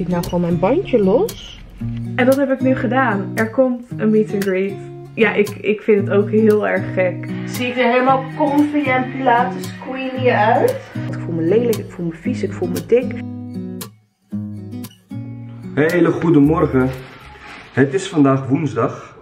nou gewoon mijn bandje los. En dat heb ik nu gedaan. Er komt een meet and greet. Ja, ik vind het ook heel erg gek. Zie ik er helemaal comfy en Pilates queenie uit? Ik voel me lelijk, ik voel me vies, ik voel me dik. Hele goede morgen. Het is vandaag woensdag.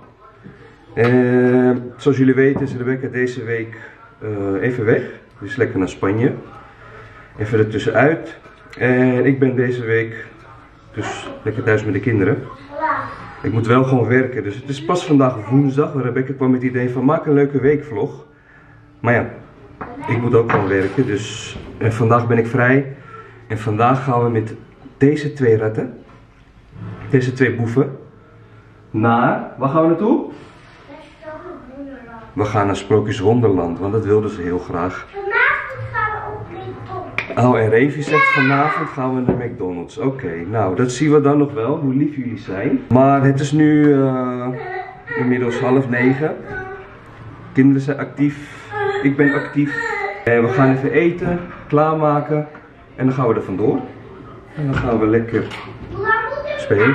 Zoals jullie weten is Rebecca deze week even weg. Dus lekker naar Spanje. Even ertussenuit. En ik ben deze week dus lekker thuis met de kinderen. Ik moet wel gewoon werken. Dus het is pas vandaag woensdag. Rebecca kwam met het idee van maak een leuke weekvlog. Maar ja, ik moet ook gewoon werken. Dus en vandaag ben ik vrij. En vandaag gaan we met deze twee ratten. Deze twee boeven. Naar, waar gaan we naartoe? We gaan naar Sprookjeswonderland, want dat wilden ze heel graag. Vanavond gaan we op McDonald's. Oh, en Revi zegt vanavond gaan we naar McDonald's. Oké, nou dat zien we dan nog wel, hoe lief jullie zijn. Maar het is nu inmiddels 8:30. Kinderen zijn actief, ik ben actief. En we gaan even eten, klaarmaken en dan gaan we er vandoor. En dan gaan we lekker spelen.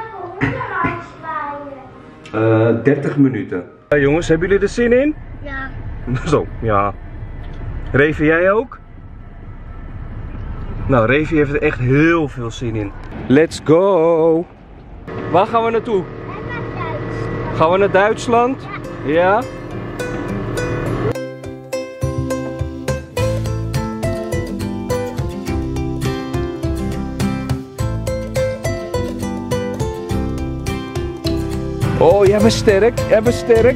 30 minuten. Jongens, hebben jullie er zin in? Ja. Zo, ja. Revi, jij ook? Nou, Revi heeft er echt heel veel zin in. Let's go! Waar gaan we naartoe? Gaan we naar Duitsland? Ja? Oh, jij bent sterk, jij bent sterk.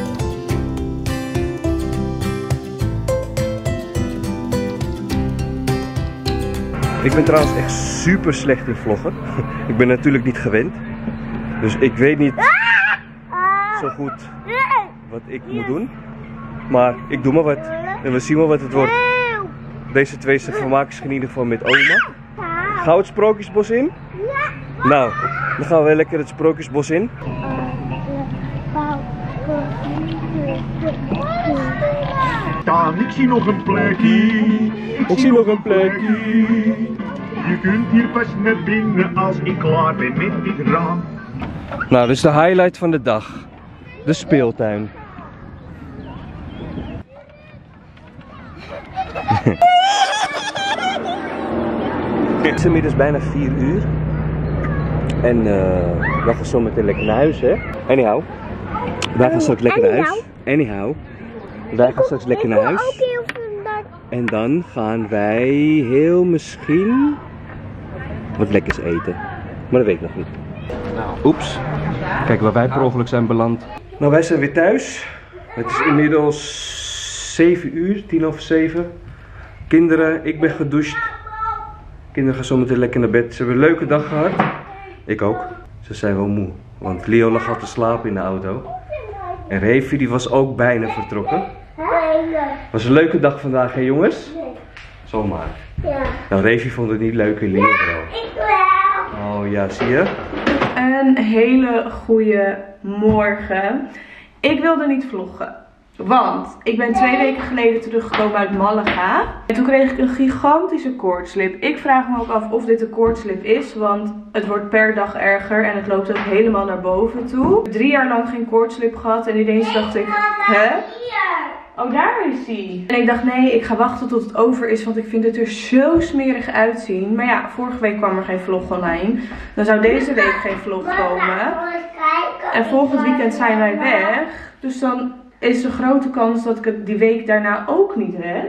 Ik ben trouwens echt super slecht in vloggen. Ik ben natuurlijk niet gewend. Dus ik weet niet zo goed wat ik moet doen. Maar ik doe maar wat. En we zien wel wat het wordt. Deze twee vermaken zich in ieder geval met oma. Gaan we het Sprookjesbos in? Nou, dan gaan we lekker het Sprookjesbos in. Daan, ik zie nog een plekje. Ik zie nog een plekje. Je kunt hier pas naar binnen als ik klaar ben met dit raam. Nou, dit is de highlight van de dag. De speeltuin. Het is inmiddels bijna 4 uur. En we gaan zo meteen lekker naar huis, hè? Anyhow. Wij gaan straks lekker naar huis. Anyhow. Wij gaan straks lekker naar huis. En dan gaan wij heel misschien wat lekkers eten. Maar dat weet ik nog niet. Oeps. Kijk waar wij per ongeluk zijn beland. Nou, wij zijn weer thuis. Het is inmiddels 7 uur, 7:10. Kinderen, ik ben gedoucht. Kinderen gaan zo meteen lekker naar bed. Ze hebben een leuke dag gehad. Ik ook. Ze zijn wel moe. Want Leo lag al te slapen in de auto. En Revi die was ook bijna vertrokken. Het was een leuke dag vandaag, hè jongens? Zomaar. Ja. Nou, Revi vond het niet leuk in Leo wel. Ik wel. Oh ja, zie je? Een hele goede morgen. Ik wilde niet vloggen. Want ik ben 2 weken geleden teruggekomen uit Malaga. En toen kreeg ik een gigantische koortslip. Ik vraag me ook af of dit een koortslip is. Want het wordt per dag erger. En het loopt ook helemaal naar boven toe. Ik heb 3 jaar lang geen koortslip gehad. En ineens dacht ik, hè? Oh, daar is hij. En ik dacht, nee, ik ga wachten tot het over is. Want ik vind het er zo smerig uitzien. Maar ja, vorige week kwam er geen vlog online. Dan zou deze week geen vlog komen. En volgend weekend zijn wij weg. Dus dan is er grote kans dat ik het die week daarna ook niet red.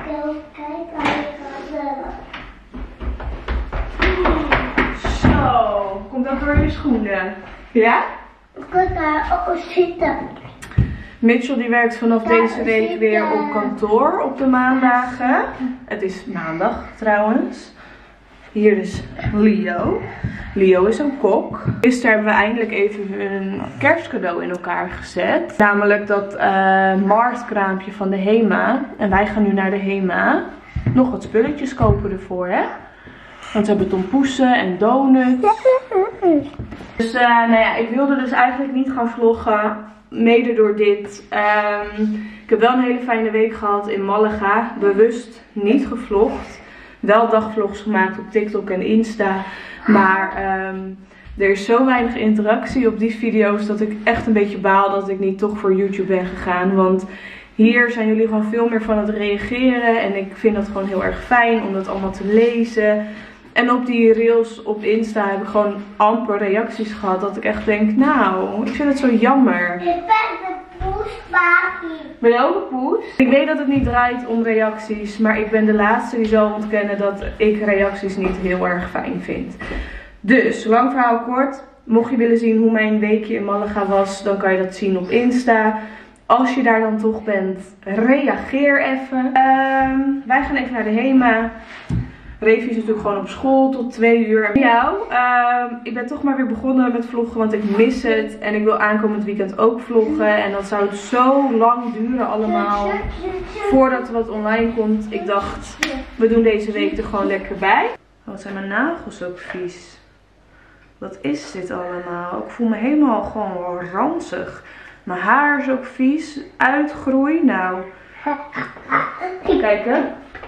Zo, komt dat door je schoenen? Ja? Ik kan daar ook zitten. Mitchell die werkt vanaf deze week weer op kantoor op de maandagen. Het is maandag trouwens. Hier dus Leo. Leo is een kok. Gisteren hebben we eindelijk even een kerstcadeau in elkaar gezet. Namelijk dat marktkraampje van de HEMA. En wij gaan nu naar de HEMA. Nog wat spulletjes kopen ervoor, hè. Want we hebben tompoesen en donuts. Dus nou ja, ik wilde dus eigenlijk niet gaan vloggen. Mede door dit. Ik heb wel een hele fijne week gehad in Malaga. Bewust niet gevlogd. wel dagvlogs gemaakt op TikTok en Insta. Maar er is zo weinig interactie op die video's dat ik echt een beetje baal dat ik niet toch voor YouTube ben gegaan. Want hier zijn jullie gewoon veel meer van het reageren. En ik vind dat gewoon heel erg fijn om dat allemaal te lezen. En op die reels op Insta heb ik gewoon amper reacties gehad. Dat ik echt denk, nou, ik vind het zo jammer. Ik ben de poesbakie. Ben je ook een poes? Ik weet dat het niet draait om reacties. Maar ik ben de laatste die zal ontkennen dat ik reacties niet heel erg fijn vind. Dus, lang verhaal kort. Mocht je willen zien hoe mijn weekje in Malaga was, dan kan je dat zien op Insta. Als je daar dan toch bent, reageer even. Wij gaan even naar de HEMA. Revi is natuurlijk gewoon op school tot 2 uur. Ik ben toch maar weer begonnen met vloggen, want ik mis het. En ik wil aankomend weekend ook vloggen. En dan zou het zo lang duren allemaal voordat er wat online komt. Ik dacht, we doen deze week er gewoon lekker bij. Oh, wat zijn mijn nagels ook vies. Wat is dit allemaal? Ik voel me helemaal gewoon ranzig. Mijn haar is ook vies. Uitgroei. Nou. Kijken.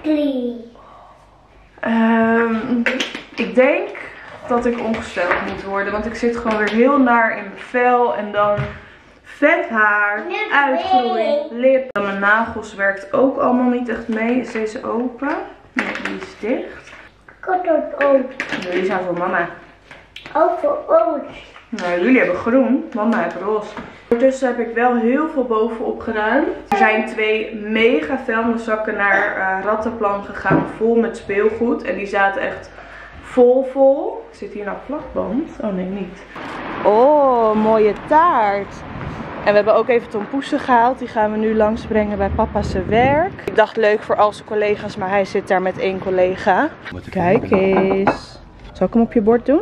Ik denk dat ik ongesteld moet worden. Want ik zit gewoon weer heel naar in mijn vel. En dan vet haar. Uitgroei. Lip. En mijn nagels werkt ook allemaal niet echt mee. Is deze open? Nee, die is dicht. Ik had dat ook. Jullie zijn voor mama. Ook voor ons. Nou, jullie hebben groen, mama heeft roze. Ondertussen heb ik wel heel veel bovenop gedaan. Er zijn 2 mega vuilniszakken naar Rattenplan gegaan, vol met speelgoed. En die zaten echt vol. Zit hier nou plakband? Oh nee, niet. Oh, mooie taart. En we hebben ook even tompoesen gehaald. Die gaan we nu langsbrengen bij papa's werk. Ik dacht leuk voor al zijn collega's, maar hij zit daar met 1 collega. Kijk eens. Zal ik hem op je bord doen?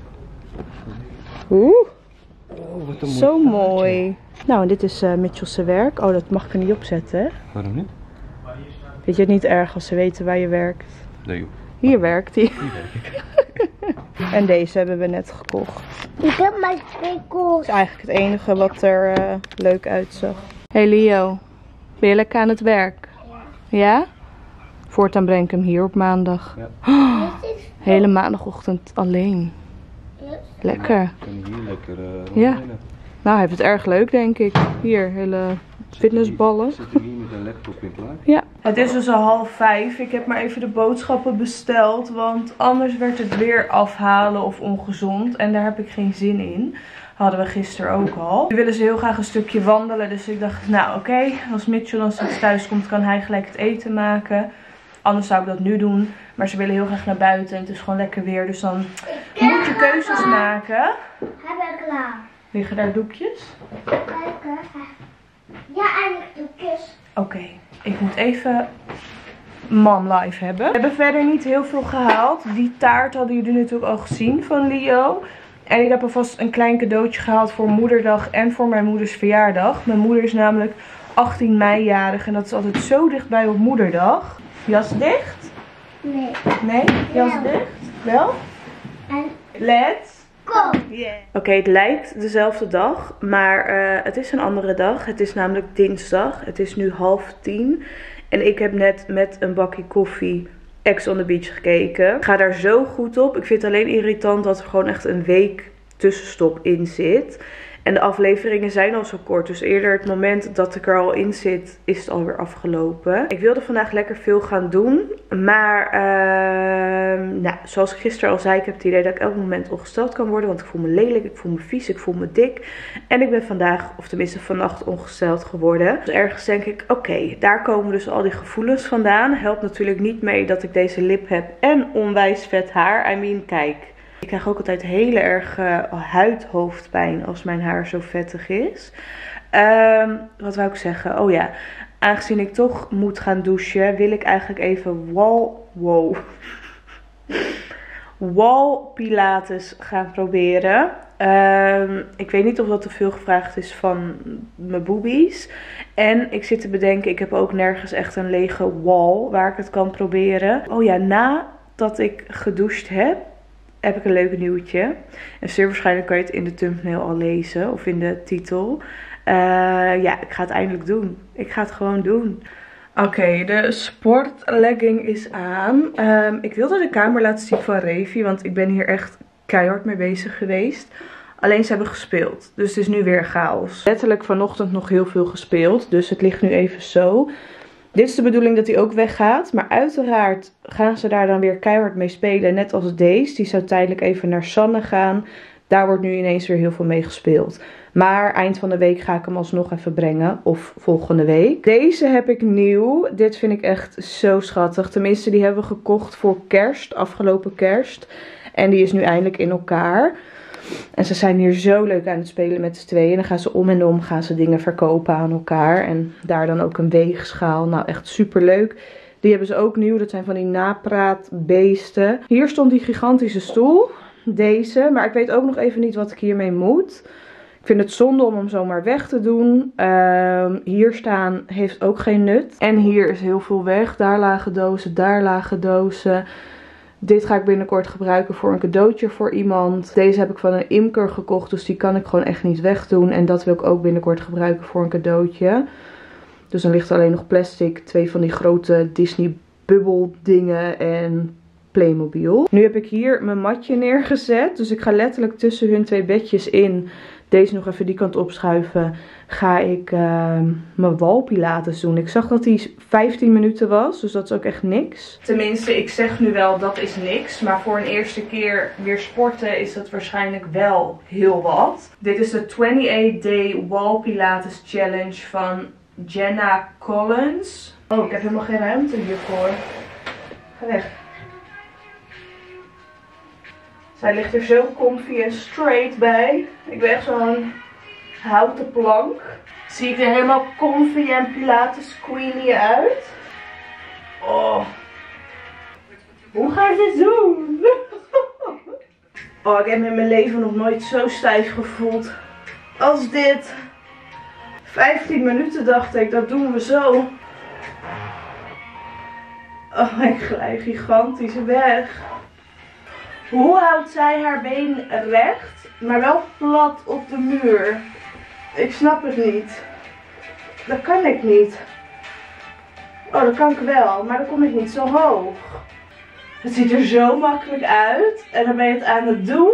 Oeh, Oh, wat een zo mooi. Nou, en dit is Mitchell's werk. Oh, dat mag ik er niet op zetten. Waarom niet? Vind je het niet erg als ze weten waar je werkt? Nee joh. Hier werkt hij. Hier werk ik. En deze hebben we net gekocht. Ik heb mijn 2 koers. Dat is eigenlijk het enige wat er leuk uitzag. Hey Leo, ben je lekker aan het werk? Ja? Voortaan breng ik hem hier op maandag. Ja. Hele maandagochtend alleen. Lekker. Ik kan hier lekker Ja. rondrennen. Nou, hij heeft het erg leuk, denk ik. Hier, hele fitnessballen. Zit hier met een laptop in klaar? Ja. Het is dus al 4:30. Ik heb maar even de boodschappen besteld. Want anders werd het weer afhalen of ongezond. En daar heb ik geen zin in. Hadden we gisteren ook al. Nu willen ze heel graag een stukje wandelen. Dus ik dacht, nou oké. Als Mitchell dan straks thuis komt, kan hij gelijk het eten maken. Anders zou ik dat nu doen. Maar ze willen heel graag naar buiten. En het is gewoon lekker weer. Dus dan moet je keuzes maken. Heb ik klaar. Liggen daar doekjes? Ja, eigenlijk doekjes. Oké, ik moet even mom life hebben. We hebben verder niet heel veel gehaald. Die taart hadden jullie natuurlijk al gezien van Leo. En ik heb alvast een klein cadeautje gehaald voor moederdag en voor mijn moeders verjaardag. Mijn moeder is namelijk 18 mei jarig en dat is altijd zo dichtbij op moederdag. Jas dicht? Nee. Nee? Jas Wel. dicht? Wel? En Let's. kom. Yeah. Oké, het lijkt dezelfde dag, maar het is een andere dag. Het is namelijk dinsdag. Het is nu 9:30 en ik heb net met een bakje koffie Ex on the Beach gekeken. Ik ga daar zo goed op. Ik vind het alleen irritant dat er gewoon echt een week tussenstop in zit. En de afleveringen zijn al zo kort. Dus eerder het moment dat ik er al in zit, is het alweer afgelopen. Ik wilde vandaag lekker veel gaan doen. Maar nou, zoals ik gisteren al zei, ik heb het idee dat ik elk moment ongesteld kan worden. Want ik voel me lelijk, ik voel me vies, ik voel me dik. En ik ben vandaag, of tenminste vannacht, ongesteld geworden. Dus ergens denk ik, oké, daar komen dus al die gevoelens vandaan. Helpt natuurlijk niet mee dat ik deze lip heb en onwijs vet haar. I mean, kijk. Ik krijg ook altijd hele erg huidhoofdpijn als mijn haar zo vettig is. Wat wou ik zeggen? Oh ja, aangezien ik toch moet gaan douchen, wil ik eigenlijk even wall pilates gaan proberen. Ik weet niet of dat te veel gevraagd is van mijn boobies. En ik zit te bedenken, ik heb ook nergens echt een lege wall waar ik het kan proberen. Oh ja, nadat ik gedoucht heb ik een leuk nieuwtje. En zeer waarschijnlijk kan je het in de thumbnail al lezen. Of in de titel. Ja, ik ga het eindelijk doen. Ik ga het gewoon doen. Oké, de sportlegging is aan. Ik wilde de kamer laten zien van Revi, want ik ben hier echt keihard mee bezig geweest. Alleen ze hebben gespeeld, dus het is nu weer chaos. Letterlijk vanochtend nog heel veel gespeeld, dus het ligt nu even zo. Dit is de bedoeling dat hij ook weggaat, maar uiteraard gaan ze daar dan weer keihard mee spelen. Net als deze, die zou tijdelijk even naar Sanne gaan. Daar wordt nu ineens weer heel veel mee gespeeld. Maar eind van de week ga ik hem alsnog even brengen. Of volgende week. Deze heb ik nieuw. Dit vind ik echt zo schattig. Tenminste, die hebben we gekocht voor kerst. Afgelopen kerst. En die is nu eindelijk in elkaar. En ze zijn hier zo leuk aan het spelen met z'n tweeën. En dan gaan ze om en om gaan ze dingen verkopen aan elkaar. En daar dan ook een weegschaal. Nou, echt super leuk. Die hebben ze ook nieuw. Dat zijn van die napraatbeesten. Hier stond die gigantische stoel. Deze. Maar ik weet ook nog even niet wat ik hiermee moet. Ik vind het zonde om hem zomaar weg te doen. Hier staan heeft ook geen nut. En hier is heel veel weg. Daar lagen dozen, daar lagen dozen. Dit ga ik binnenkort gebruiken voor een cadeautje voor iemand. Deze heb ik van een imker gekocht, dus die kan ik gewoon echt niet wegdoen. En dat wil ik ook binnenkort gebruiken voor een cadeautje. Dus dan ligt er alleen nog plastic. 2 van die grote Disney bubbel dingen en Playmobil. Nu heb ik hier mijn matje neergezet. Dus ik ga letterlijk tussen hun 2 bedjes in. Deze nog even die kant opschuiven. Ga ik mijn walpilates doen. Ik zag dat die 15 minuten was. Dus dat is ook echt niks. Tenminste, ik zeg nu wel dat is niks. Maar voor een eerste keer weer sporten is dat waarschijnlijk wel heel wat. Dit is de 28-day walpilates challenge van Jenna Collins. Oh, ik heb helemaal geen ruimte hiervoor. Ga weg. Zij ligt er zo comfy en straight bij. Ik ben echt zo'n houten plank. Zie ik er helemaal comfy en pilates queenie uit. Oh. Hoe ga ik dit doen? Oh, ik heb me in mijn leven nog nooit zo stijf gevoeld als dit. 15 minuten dacht ik, dat doen we zo. Oh, ik glij gigantisch weg. Hoe houdt zij haar been recht, maar wel plat op de muur? Ik snap het niet. Dat kan ik niet. Oh, dat kan ik wel, maar dan kom ik niet zo hoog. Het ziet er zo makkelijk uit. En dan ben je het aan het doen.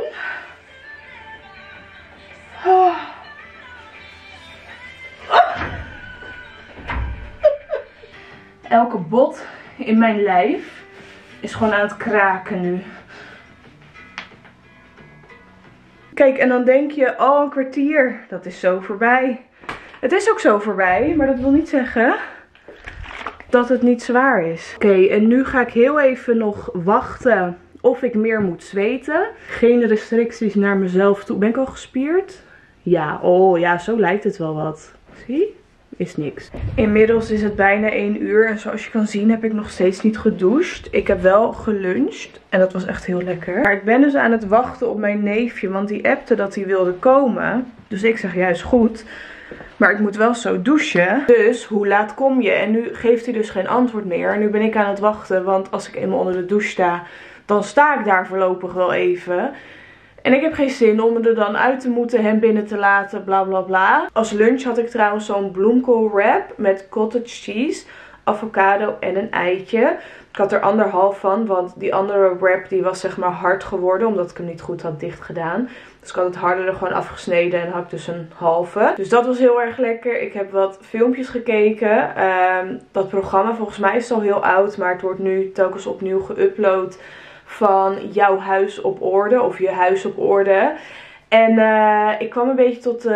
Oh. Oh. Elke bot in mijn lijf is gewoon aan het kraken nu. Kijk, en dan denk je, oh, een kwartier, dat is zo voorbij. Het is ook zo voorbij, maar dat wil niet zeggen dat het niet zwaar is. Oké, en nu ga ik heel even nog wachten of ik meer moet zweten. Geen restricties naar mezelf toe. Ben ik al gespierd? Ja, oh ja, zo lijkt het wel wat. Zie? Is niks. Inmiddels is het bijna 1 uur en zoals je kan zien heb ik nog steeds niet gedoucht. Ik heb wel geluncht en dat was echt heel lekker. Maar ik ben dus aan het wachten op mijn neefje, want die appte dat hij wilde komen. Dus ik zeg juist goed, maar ik moet wel zo douchen. Dus hoe laat kom je? En nu geeft hij dus geen antwoord meer. En nu ben ik aan het wachten, want als ik eenmaal onder de douche sta, dan sta ik daar voorlopig wel even. En ik heb geen zin om er dan uit te moeten, hem binnen te laten, bla bla bla. Als lunch had ik trouwens zo'n bloemkool wrap met cottage cheese, avocado en een eitje. Ik had er 1,5 van, want die andere wrap die was zeg maar hard geworden, omdat ik hem niet goed had dicht gedaan. Dus ik had het harder er gewoon afgesneden en had ik dus een halve. Dus dat was heel erg lekker. Ik heb wat filmpjes gekeken. Dat programma, volgens mij is het al heel oud, maar het wordt nu telkens opnieuw geüpload. Van jouw huis op orde of je huis op orde. En ik kwam een beetje tot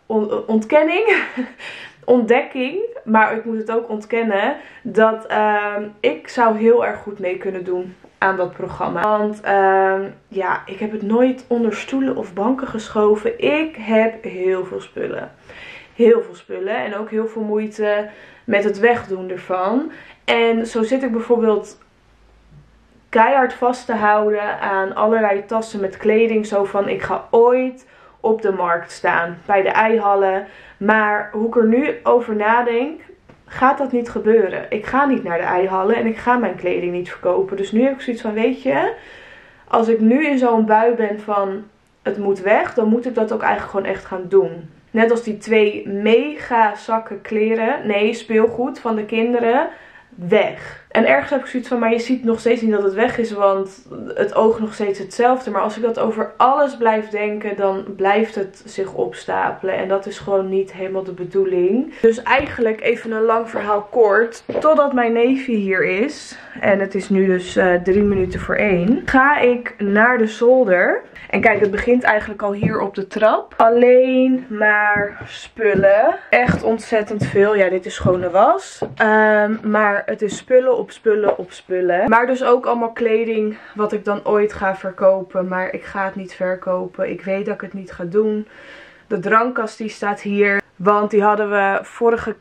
ontdekking. Maar ik moet het ook ontkennen. Dat ik zou heel erg goed mee kunnen doen aan dat programma. Want ja, ik heb het nooit onder stoelen of banken geschoven. Ik heb heel veel spullen. Heel veel spullen. En ook heel veel moeite met het wegdoen ervan. En zo zit ik bijvoorbeeld keihard vast te houden aan allerlei tassen met kleding. Zo van, ik ga ooit op de markt staan. Bij de eihallen. Maar hoe ik er nu over nadenk, gaat dat niet gebeuren. Ik ga niet naar de eihallen en ik ga mijn kleding niet verkopen. Dus nu heb ik zoiets van, weet je, als ik nu in zo'n bui ben van het moet weg, dan moet ik dat ook eigenlijk gewoon echt gaan doen. net als die 2 mega zakken kleren, nee, speelgoed van de kinderen, weg. En ergens heb ik zoiets van, maar je ziet nog steeds niet dat het weg is, want het oogt nog steeds hetzelfde. Maar als ik dat over alles blijf denken, dan blijft het zich opstapelen. En dat is gewoon niet helemaal de bedoeling. Dus eigenlijk even een lang verhaal kort, totdat mijn neefje hier is. En het is nu dus 3 minuten voor 1. Ga ik naar de zolder. En kijk, het begint eigenlijk al hier op de trap. Alleen maar spullen. Echt ontzettend veel. Ja, dit is gewoon de was. Maar het is spullen op spullen op spullen. Maar dus ook allemaal kleding wat ik dan ooit ga verkopen. Maar ik ga het niet verkopen. Ik weet dat ik het niet ga doen. De drankkast die staat hier. Want die hadden we vorige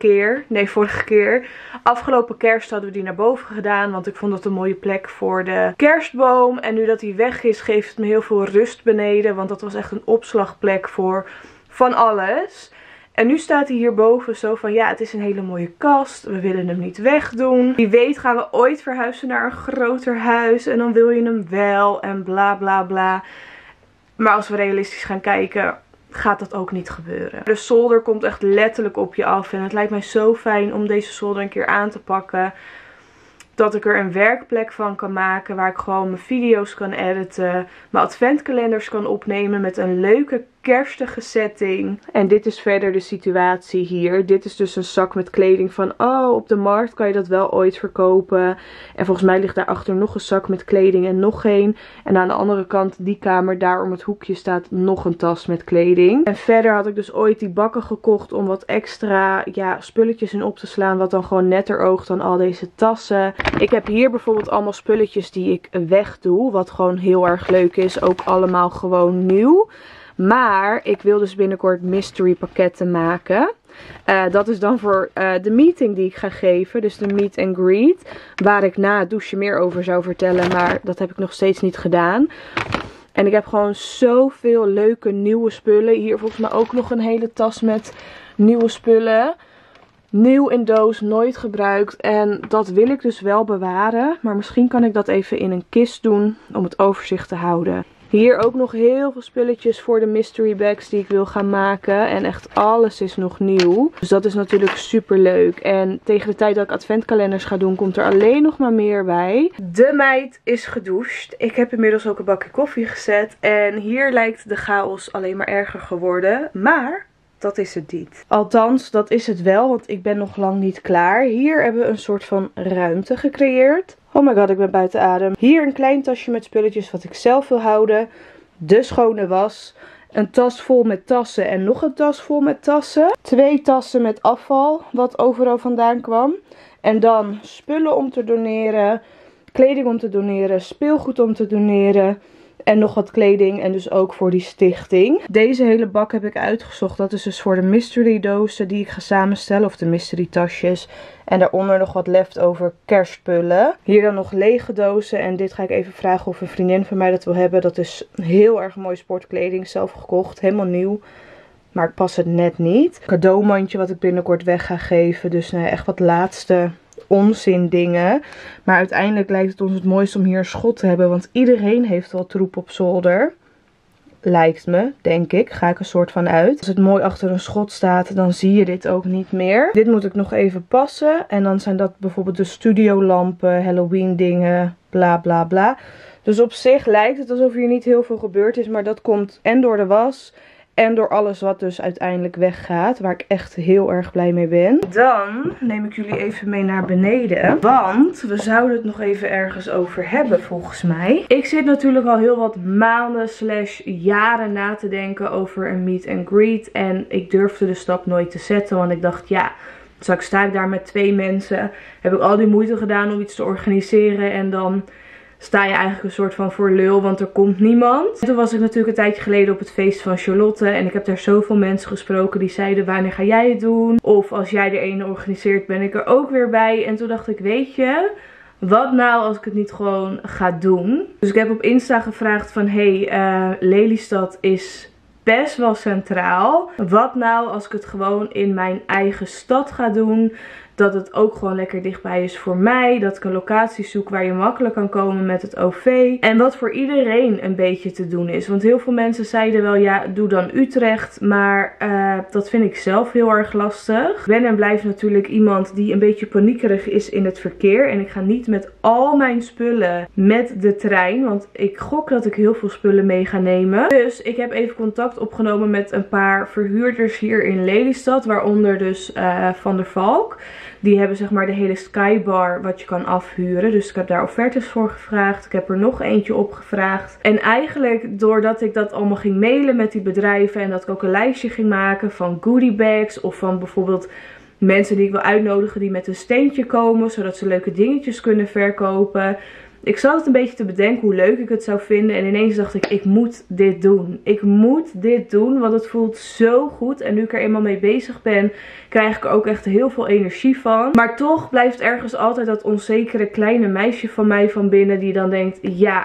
keer. Afgelopen kerst hadden we die naar boven gedaan. Want ik vond dat een mooie plek voor de kerstboom. En nu dat die weg is, geeft het me heel veel rust beneden. Want dat was echt een opslagplek voor van alles. En nu staat hij hierboven zo van, ja, het is een hele mooie kast. We willen hem niet wegdoen. Wie weet gaan we ooit verhuizen naar een groter huis. En dan wil je hem wel en bla bla bla. Maar als we realistisch gaan kijken, gaat dat ook niet gebeuren. De zolder komt echt letterlijk op je af. En het lijkt mij zo fijn om deze zolder een keer aan te pakken. Dat ik er een werkplek van kan maken. Waar ik gewoon mijn video's kan editen. Mijn adventkalenders kan opnemen met een leuke kerstige setting. En dit is verder de situatie hier. Dit is dus een zak met kleding van, oh, op de markt kan je dat wel ooit verkopen. En volgens mij ligt daarachter nog een zak met kleding en nog geen. En aan de andere kant, die kamer, daar om het hoekje staat nog een tas met kleding. En verder had ik dus ooit die bakken gekocht om wat extra, ja, spulletjes in op te slaan. Wat dan gewoon netter oogt dan al deze tassen. Ik heb hier bijvoorbeeld allemaal spulletjes die ik wegdoe. Wat gewoon heel erg leuk is. Ook allemaal gewoon nieuw. Maar ik wil dus binnenkort mystery pakketten maken. Dat is dan voor de meeting die ik ga geven. Dus de meet and greet. Waar ik na het douchen meer over zou vertellen. Maar dat heb ik nog steeds niet gedaan. En ik heb gewoon zoveel leuke nieuwe spullen. Hier volgens mij ook nog een hele tas met nieuwe spullen. Nieuw in doos, nooit gebruikt. En dat wil ik dus wel bewaren. Maar misschien kan ik dat even in een kist doen. Om het overzicht te houden. Hier ook nog heel veel spulletjes voor de mystery bags die ik wil gaan maken. En echt alles is nog nieuw. Dus dat is natuurlijk super leuk. En tegen de tijd dat ik adventkalenders ga doen, komt er alleen nog maar meer bij. De meid is gedoucht. Ik heb inmiddels ook een bakje koffie gezet. En hier lijkt de chaos alleen maar erger geworden. Maar dat is het niet. Althans, dat is het wel, want ik ben nog lang niet klaar. Hier hebben we een soort van ruimte gecreëerd. Oh my god, ik ben buiten adem. Hier een klein tasje met spulletjes wat ik zelf wil houden. De schone was. Een tas vol met tassen en nog een tas vol met tassen. 2 tassen met afval, wat overal vandaan kwam. En dan spullen om te doneren. Kleding om te doneren. Speelgoed om te doneren. En nog wat kleding en dus ook voor die stichting. Deze hele bak heb ik uitgezocht. Dat is dus voor de mystery dozen die ik ga samenstellen. Of de mystery tasjes. En daaronder nog wat leftover kerstspullen. Hier dan nog lege dozen. En dit ga ik even vragen of een vriendin van mij dat wil hebben. Dat is heel erg mooi sportkleding. Zelf gekocht. Helemaal nieuw. Maar ik pas het net niet. Cadeaumandje wat ik binnenkort weg ga geven. Dus nou ja, echt wat laatste onzin dingen. Maar uiteindelijk lijkt het ons het mooiste om hier een schot te hebben. Want iedereen heeft wel troep op zolder. Lijkt me, denk ik. Ga ik een soort van uit. Als het mooi achter een schot staat, dan zie je dit ook niet meer. Dit moet ik nog even passen. En dan zijn dat bijvoorbeeld de studiolampen, Halloween dingen, bla bla bla. Dus op zich lijkt het alsof hier niet heel veel gebeurd is. Maar dat komt en door de was en door alles wat dus uiteindelijk weggaat. Waar ik echt heel erg blij mee ben. Dan neem ik jullie even mee naar beneden. Want we zouden het nog even ergens over hebben volgens mij. Ik zit natuurlijk al heel wat maanden / jaren na te denken over een meet and greet. En ik durfde de stap nooit te zetten. Want ik dacht, ja, straks sta ik daar met 2 mensen. Heb ik al die moeite gedaan om iets te organiseren. En dan sta je eigenlijk een soort van voor lul, want er komt niemand. En toen was ik natuurlijk een tijdje geleden op het feest van Charlotte. En ik heb daar zoveel mensen gesproken die zeiden, wanneer ga jij het doen? Of als jij er een organiseert, ben ik er ook weer bij. En toen dacht ik, weet je, wat nou als ik het niet gewoon ga doen? Dus ik heb op Insta gevraagd van, hey, Lelystad is best wel centraal. Wat nou als ik het gewoon in mijn eigen stad ga doen? Dat het ook gewoon lekker dichtbij is voor mij. Dat ik een locatie zoek waar je makkelijk kan komen met het OV. En wat voor iedereen een beetje te doen is. Want heel veel mensen zeiden wel, ja, doe dan Utrecht. Maar dat vind ik zelf heel erg lastig. Ik ben en blijf natuurlijk iemand die een beetje paniekerig is in het verkeer. En ik ga niet met al mijn spullen met de trein. Want ik gok dat ik heel veel spullen mee ga nemen. Dus ik heb even contact opgenomen met een paar verhuurders hier in Lelystad. Waaronder dus Van der Valk. Die hebben zeg maar de hele skybar wat je kan afhuren. Dus ik heb daar offertes voor gevraagd. Ik heb er nog eentje op gevraagd. En eigenlijk doordat ik dat allemaal ging mailen met die bedrijven. En dat ik ook een lijstje ging maken van goodie bags. Of van bijvoorbeeld mensen die ik wil uitnodigen die met een steentje komen. Zodat ze leuke dingetjes kunnen verkopen. Ik zat het een beetje te bedenken hoe leuk ik het zou vinden. En ineens dacht ik moet dit doen. Ik moet dit doen, want het voelt zo goed. En nu ik er eenmaal mee bezig ben, krijg ik er ook echt heel veel energie van. Maar toch blijft ergens altijd dat onzekere kleine meisje van mij van binnen die dan denkt, ja,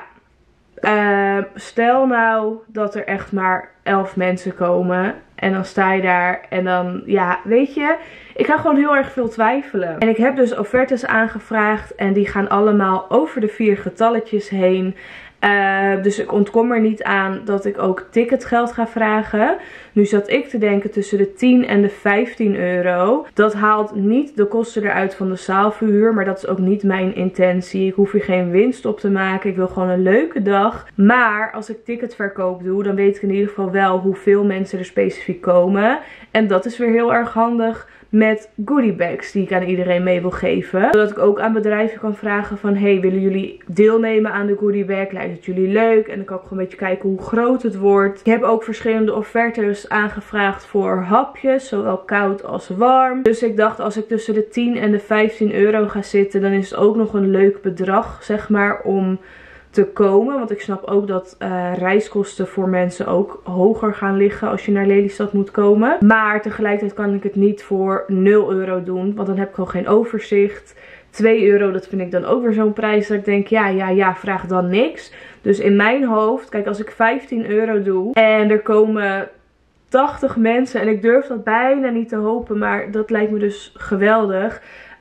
stel nou dat er echt maar 11 mensen komen. En dan sta je daar en dan, ja, weet je, ik ga gewoon heel erg veel twijfelen. En ik heb dus offertes aangevraagd en die gaan allemaal over de 4 getalletjes heen. Dus ik ontkom er niet aan dat ik ook ticketgeld ga vragen. Nu zat ik te denken tussen de 10 en de 15 euro. Dat haalt niet de kosten eruit van de zaalverhuur. Maar dat is ook niet mijn intentie. Ik hoef hier geen winst op te maken. Ik wil gewoon een leuke dag. Maar als ik ticketverkoop doe, dan weet ik in ieder geval wel hoeveel mensen er specifiek komen. En dat is weer heel erg handig met goodie bags die ik aan iedereen mee wil geven. Zodat ik ook aan bedrijven kan vragen van, hey, willen jullie deelnemen aan de goodie bag? Lijkt het jullie leuk? En dan kan ik gewoon een beetje kijken hoe groot het wordt. Ik heb ook verschillende offertes aangevraagd voor hapjes, zowel koud als warm. Dus ik dacht, als ik tussen de 10 en de 15 euro ga zitten, dan is het ook nog een leuk bedrag, zeg maar, om te komen. Want ik snap ook dat reiskosten voor mensen ook hoger gaan liggen als je naar Lelystad moet komen. Maar tegelijkertijd kan ik het niet voor 0 euro doen. Want dan heb ik gewoon geen overzicht. 2 euro, dat vind ik dan ook weer zo'n prijs dat ik denk, ja, vraag dan niks. Dus in mijn hoofd, kijk, als ik 15 euro doe en er komen 80 mensen en ik durf dat bijna niet te hopen, maar dat lijkt me dus geweldig.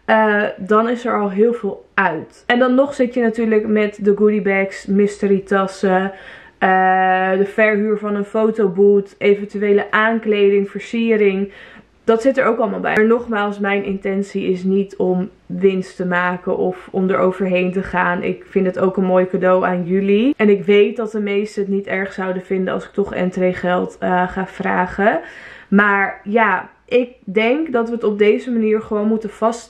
Dan is er al heel veel uit. En dan nog zit je natuurlijk met de goodie bags, mystery tassen, de verhuur van een fotoboot, eventuele aankleding, versiering. Dat zit er ook allemaal bij. Maar nogmaals, mijn intentie is niet om winst te maken of om er overheen te gaan. Ik vind het ook een mooi cadeau aan jullie. En ik weet dat de meesten het niet erg zouden vinden als ik toch entreegeld ga vragen. Maar ja, ik denk dat we het op deze manier gewoon moeten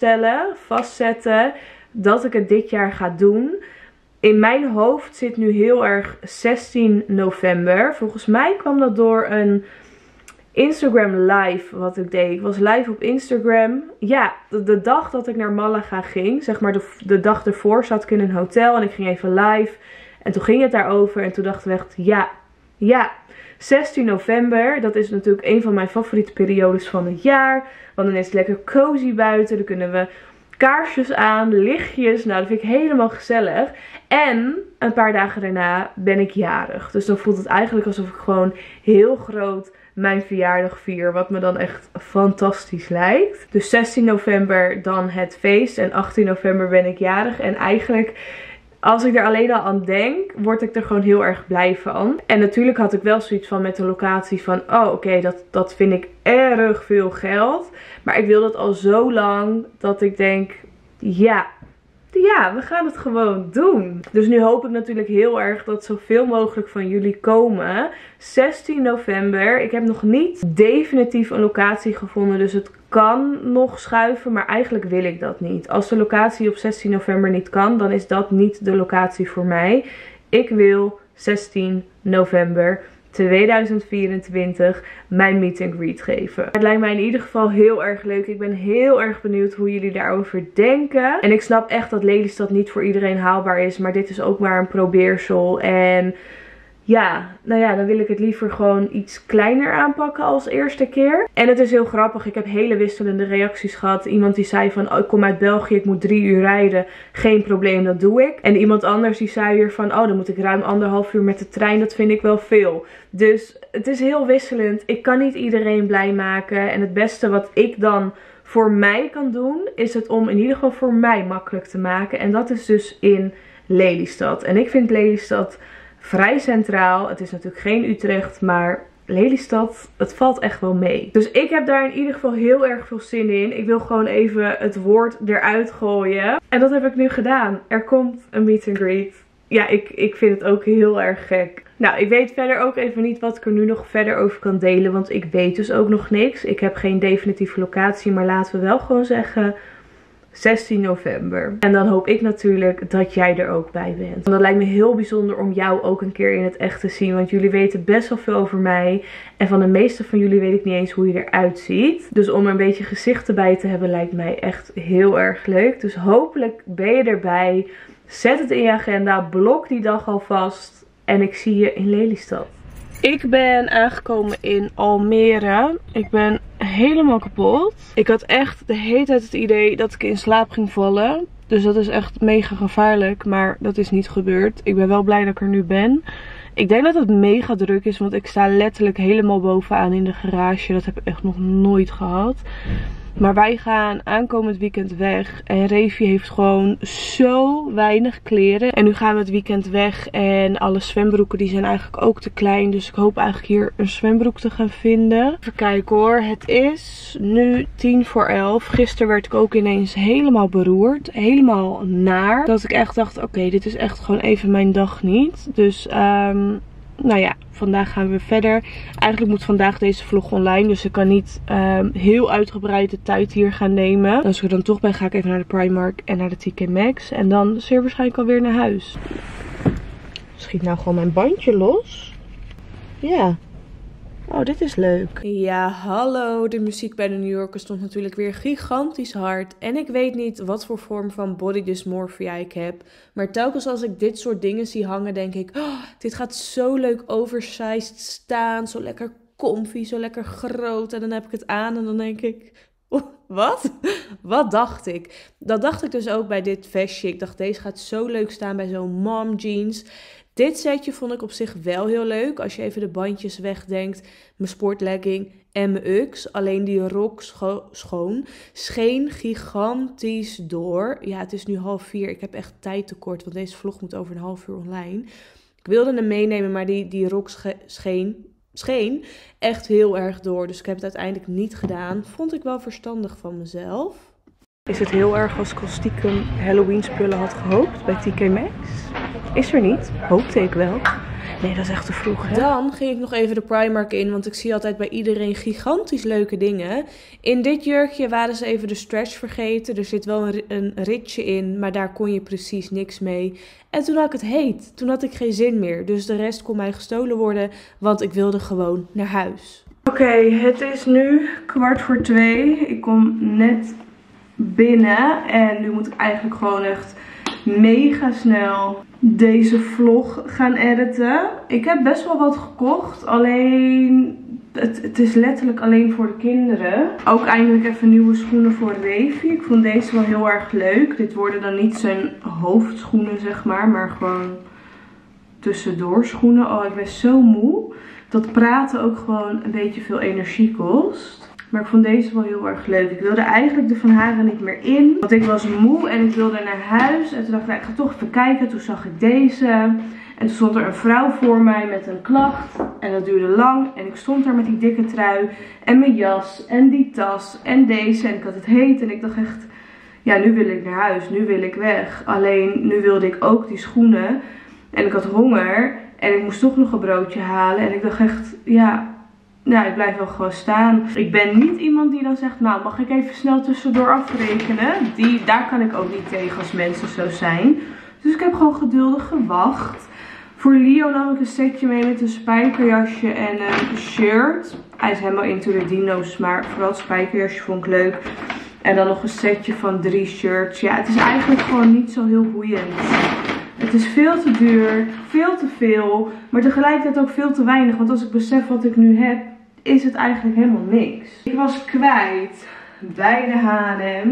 vastzetten dat ik het dit jaar ga doen. In mijn hoofd zit nu heel erg 16 november. Volgens mij kwam dat door een Instagram live wat ik deed. Ik was live op Instagram. Ja, de dag dat ik naar Malaga ging, zeg maar de dag ervoor, zat ik in een hotel en ik ging even live. En toen ging het daarover en toen dachten we echt, ja, 16 november, dat is natuurlijk een van mijn favoriete periodes van het jaar. Want dan is het lekker cozy buiten. Dan kunnen we kaarsjes aan, lichtjes. Nou, dat vind ik helemaal gezellig. En een paar dagen daarna ben ik jarig. Dus dan voelt het eigenlijk alsof ik gewoon heel groot mijn verjaardag vier. Wat me dan echt fantastisch lijkt. Dus 16 november dan het feest. En 18 november ben ik jarig. En eigenlijk, als ik er alleen al aan denk, word ik er gewoon heel erg blij van. En natuurlijk had ik wel zoiets van met de locatie van, oh oké, dat vind ik erg veel geld. Maar ik wil dat al zo lang dat ik denk, ja, we gaan het gewoon doen. Dus nu hoop ik natuurlijk heel erg dat zoveel mogelijk van jullie komen. 16 november. Ik heb nog niet definitief een locatie gevonden. Dus het kan nog schuiven. Maar eigenlijk wil ik dat niet. Als de locatie op 16 november niet kan, dan is dat niet de locatie voor mij. Ik wil 16 november 2024 mijn meet and greet geven. Het lijkt mij in ieder geval heel erg leuk. Ik ben heel erg benieuwd hoe jullie daarover denken. En ik snap echt dat Lelystad niet voor iedereen haalbaar is. Maar dit is ook maar een probeersel. En ja, nou ja, dan wil ik het liever gewoon iets kleiner aanpakken als eerste keer. En het is heel grappig. Ik heb hele wisselende reacties gehad. Iemand die zei van, oh, ik kom uit België, ik moet 3 uur rijden. Geen probleem, dat doe ik. En iemand anders die zei weer van, oh, dan moet ik ruim 1,5 uur met de trein. Dat vind ik wel veel. Dus het is heel wisselend. Ik kan niet iedereen blij maken. En het beste wat ik dan voor mij kan doen, is het om in ieder geval voor mij makkelijk te maken. En dat is dus in Lelystad. En ik vind Lelystad vrij centraal. Het is natuurlijk geen Utrecht, maar Lelystad, het valt echt wel mee. Dus ik heb daar in ieder geval heel erg veel zin in. Ik wil gewoon even het woord eruit gooien. En dat heb ik nu gedaan. Er komt een meet and greet. Ja, ik vind het ook heel erg gek. Nou, ik weet verder ook even niet wat ik er nu nog verder over kan delen. Want ik weet dus ook nog niks. Ik heb geen definitieve locatie. Maar laten we wel gewoon zeggen 16 november. En dan hoop ik natuurlijk dat jij er ook bij bent. En dat lijkt me heel bijzonder om jou ook een keer in het echt te zien. Want jullie weten best wel veel over mij. En van de meeste van jullie weet ik niet eens hoe je eruit ziet. Dus om er een beetje gezichten bij te hebben lijkt mij echt heel erg leuk. Dus hopelijk ben je erbij. Zet het in je agenda. Blok die dag alvast. En ik zie je in Lelystad. Ik ben aangekomen in Almere. Ik ben helemaal kapot. Ik had echt de hele tijd het idee dat ik in slaap ging vallen. Dus dat is echt mega gevaarlijk. Maar dat is niet gebeurd. Ik ben wel blij dat ik er nu ben. Ik denk dat het mega druk is. Want ik sta letterlijk helemaal bovenaan in de garage. Dat heb ik echt nog nooit gehad. Maar wij gaan aankomend weekend weg. En Revi heeft gewoon zo weinig kleren. En nu gaan we het weekend weg. En alle zwembroeken die zijn eigenlijk ook te klein. Dus ik hoop eigenlijk hier een zwembroek te gaan vinden. Even kijken hoor. Het is nu 10:50. Gisteren werd ik ook ineens helemaal beroerd. Helemaal naar. Dat ik echt dacht, oké, dit is echt gewoon even mijn dag niet. Dus nou ja, vandaag gaan we verder. Eigenlijk moet vandaag deze vlog online. Dus ik kan niet heel uitgebreid de tijd hier gaan nemen. Als ik er dan toch ben, ga ik even naar de Primark en naar de TK Maxx. En dan zeer waarschijnlijk alweer naar huis. Schiet nou gewoon mijn bandje los. Ja. Oh, dit is leuk. Ja, hallo. De muziek bij de New Yorker stond natuurlijk weer gigantisch hard. En ik weet niet wat voor vorm van body dysmorphia ik heb. Maar telkens als ik dit soort dingen zie hangen, denk ik, oh, dit gaat zo leuk oversized staan. Zo lekker comfy, zo lekker groot. En dan heb ik het aan en dan denk ik, oh, wat? Wat dacht ik? Dat dacht ik dus ook bij dit vestje. Ik dacht, deze gaat zo leuk staan bij zo'n mom jeans. Dit setje vond ik op zich wel heel leuk. Als je even de bandjes wegdenkt. Mijn sportlegging en mijn Uggs. Alleen die rok scheen gigantisch door. Ja, het is nu 3:30. Ik heb echt tijd tekort. Want deze vlog moet over 1,5 uur online. Ik wilde hem meenemen. Maar die rok scheen echt heel erg door. Dus ik heb het uiteindelijk niet gedaan. Vond ik wel verstandig van mezelf. Is het heel erg als ik al stiekem Halloween spullen had gehoopt bij TK Maxx? Is er niet. Hoopte ik wel. Nee, dat is echt te vroeg, hè? Dan ging ik nog even de Primark in, want ik zie altijd bij iedereen gigantisch leuke dingen. In dit jurkje waren ze even de stretch vergeten. Er zit wel een ritje in, maar daar kon je precies niks mee. En toen had ik het heet. Toen had ik geen zin meer. Dus de rest kon mij gestolen worden, want ik wilde gewoon naar huis. Oké, het is nu 2:15. Ik kom net binnen en nu moet ik eigenlijk gewoon echt mega snel deze vlog gaan editen. Ik heb best wel wat gekocht, alleen het is letterlijk alleen voor de kinderen. Ook eindelijk even nieuwe schoenen voor Revi. Ik vond deze wel heel erg leuk. Dit worden dan niet zijn hoofdschoenen zeg maar gewoon tussendoor schoenen. Oh, ik ben zo moe. Dat praten ook gewoon een beetje veel energie kost. Maar ik vond deze wel heel erg leuk. Ik wilde eigenlijk de Van Haren niet meer in. Want ik was moe en ik wilde naar huis. En toen dacht ik, ik ga toch even kijken. Toen zag ik deze. En toen stond er een vrouw voor mij met een klacht. En dat duurde lang. En ik stond daar met die dikke trui. En mijn jas. En die tas. En deze. En ik had het heet. En ik dacht echt, ja, nu wil ik naar huis. Nu wil ik weg. Alleen, nu wilde ik ook die schoenen. En ik had honger. En ik moest toch nog een broodje halen. En ik dacht echt, ja, ik blijf wel gewoon staan. Ik ben niet iemand die dan zegt, nou, mag ik even snel tussendoor afrekenen? Daar kan ik ook niet tegen als mensen zo zijn. Dus ik heb gewoon geduldig gewacht. Voor Leo nam ik een setje mee met een spijkerjasje en een shirt. Hij is helemaal into de dino's, maar vooral het spijkerjasje vond ik leuk. En dan nog een setje van 3 shirts. Ja, het is eigenlijk gewoon niet zo heel boeiend. Het is veel te duur, veel te veel, maar tegelijkertijd ook veel te weinig. Want als ik besef wat ik nu heb, is het eigenlijk helemaal niks. Ik was kwijt bij de H&M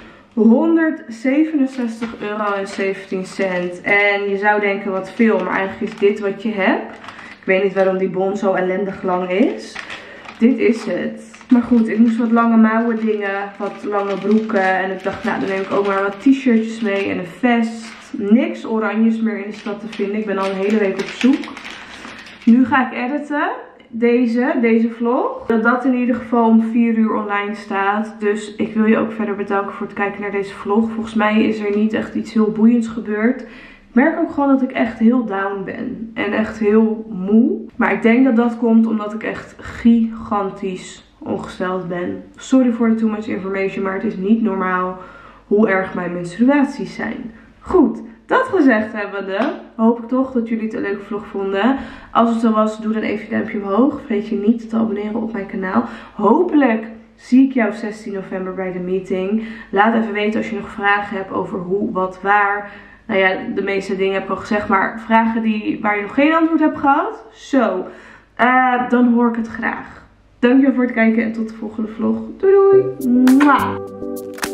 €167,17. En je zou denken wat veel, maar eigenlijk is dit wat je hebt. Ik weet niet waarom die bon zo ellendig lang is. Dit is het. Maar goed, ik moest wat lange mouwen dingen, wat lange broeken. En ik dacht, nou dan neem ik ook maar wat t-shirtjes mee en een vest. Niks oranjes meer in de stad te vinden. Ik ben al een hele week op zoek. Nu ga ik editen. Deze vlog. Dat in ieder geval om 4 uur online staat. Dus ik wil je ook verder bedanken voor het kijken naar deze vlog. Volgens mij is er niet echt iets heel boeiends gebeurd. Ik merk ook gewoon dat ik echt heel down ben. En echt heel moe. Maar ik denk dat dat komt omdat ik echt gigantisch ongesteld ben. Sorry voor de too much information, maar het is niet normaal hoe erg mijn menstruaties zijn. Goed, dat gezegd hebbende, hoop ik toch dat jullie het een leuke vlog vonden. Als het zo was, doe dan even een duimpje omhoog. Vergeet je niet te abonneren op mijn kanaal. Hopelijk zie ik jou 16 november bij de meeting. Laat even weten als je nog vragen hebt over hoe, wat, waar. Nou ja, de meeste dingen heb ik al gezegd, maar vragen waar je nog geen antwoord hebt gehad. Zo, dan hoor ik het graag. Dankjewel voor het kijken en tot de volgende vlog. Doei doei! Mwah.